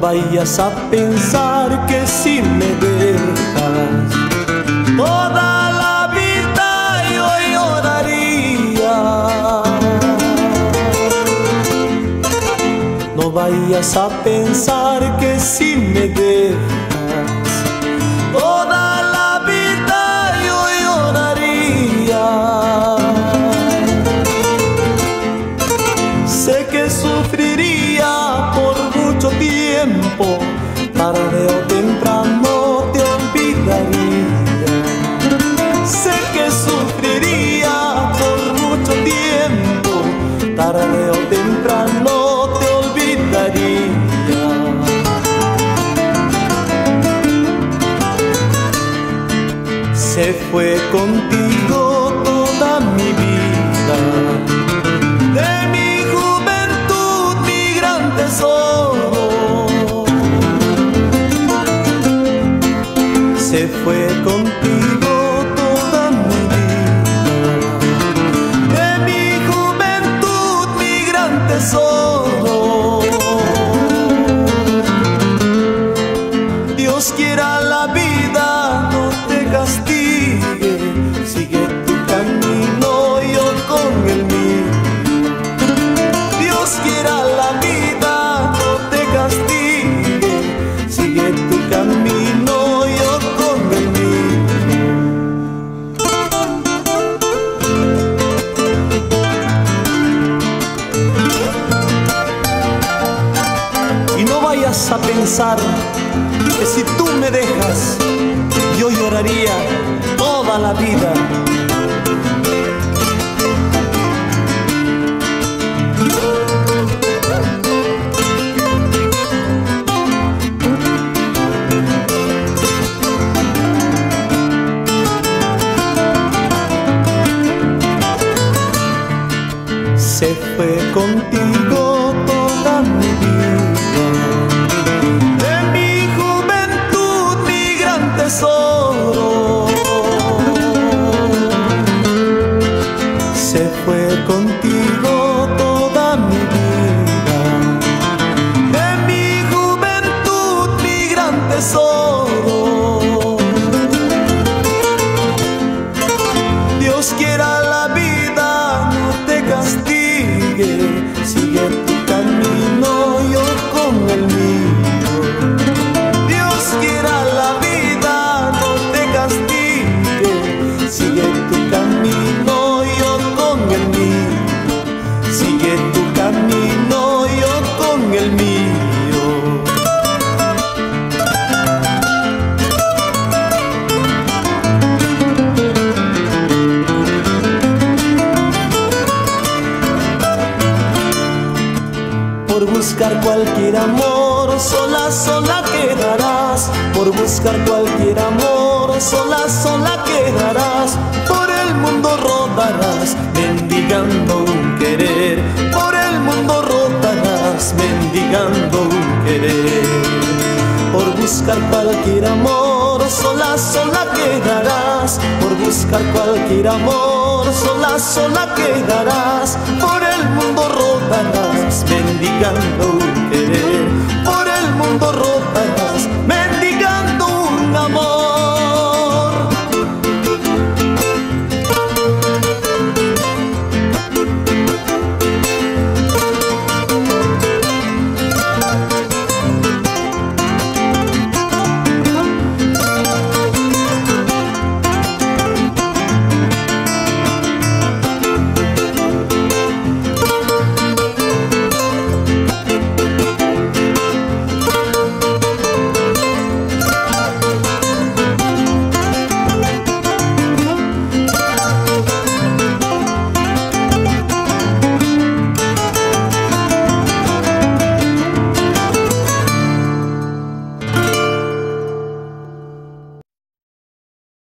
vayas a pensar que si me dejas toda la vida yo lloraría. No vayas a pensar que si me dejas toda la vida yo lloraría. Sé que sufriría por mucho tiempo, tarde o temprano te olvidaría. Sé que sufriría por mucho tiempo, tarde o temprano te olvidaría. Se fue contigo toda mi vida, de mi juventud mi gran tesoro. Se fue contigo toda mi vida, de mi juventud mi gran tesoro. Dios quiera la vida no te castigue, sigue tu camino yo con el mío. Dios quiera la vida no te castigue, sigue tu camino yo con el mío. Y no vayas a pensar que si tú me dejas yo lloraría toda la vida. Se fue contigo toda mi vida, de mi juventud mi gran tesoro. Se fue contigo toda mi vida, de mi juventud mi gran tesoro. Dios quiera la vida no te castigue, sigue tu camino yo con el mío. Dios quiera la vida no te castigue, sigue tu camino yo con el mío. Sigue tu camino yo con el mío. Por buscar cualquier amor, sola, sola quedarás. Por buscar cualquier amor, sola, sola quedarás. Por el mundo rodarás, mendigando un querer. Por el mundo rodarás, mendigando un querer. Por buscar cualquier amor, sola, sola quedarás. Por buscar cualquier amor, sola, sola quedarás. Por el mundo rodarás, mendigando un querer. Por el mundo rodarás.